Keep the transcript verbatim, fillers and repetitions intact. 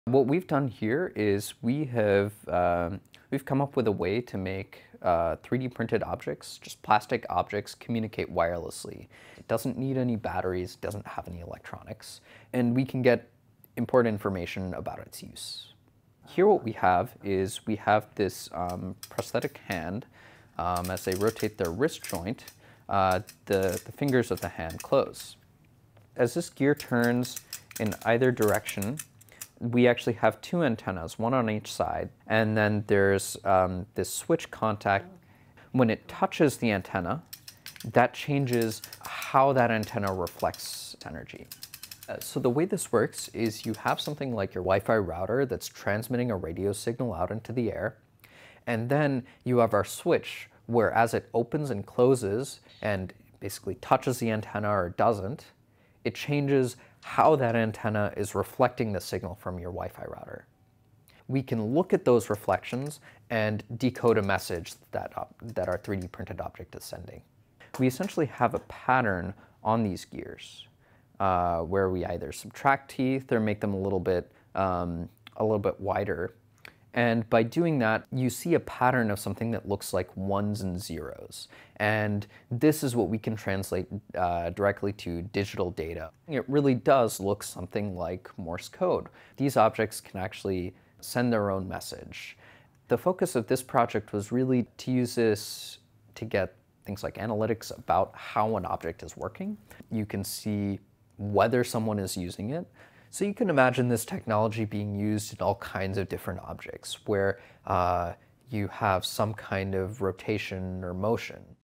What we've done here is we have um, we've come up with a way to make uh, three D printed objects, just plastic objects, communicate wirelessly. It doesn't need any batteries, doesn't have any electronics, and we can get important information about its use. Here what we have is we have this um, prosthetic hand. Um, as they rotate their wrist joint, uh, the, the fingers of the hand close. As this gear turns in either direction, we actually have two antennas, one on each side, and then there's um, this switch contact. When it touches the antenna, that changes how that antenna reflects energy. Uh, so the way this works is you have something like your Wi-Fi router that's transmitting a radio signal out into the air, and then you have our switch where as it opens and closes and basically touches the antenna or doesn't, it changes how that antenna is reflecting the signal from your Wi-Fi router. We can look at those reflections and decode a message that, uh, that our three D printed object is sending. We essentially have a pattern on these gears uh, where we either subtract teeth or make them a little bit, um, a little bit wider. And by doing that, you see a pattern of something that looks like ones and zeros. And this is what we can translate uh, directly to digital data. It really does look something like Morse code. These objects can actually send their own message. The focus of this project was really to use this to get things like analytics about how an object is working. You can see whether someone is using it. So you can imagine this technology being used in all kinds of different objects where uh, you have some kind of rotation or motion.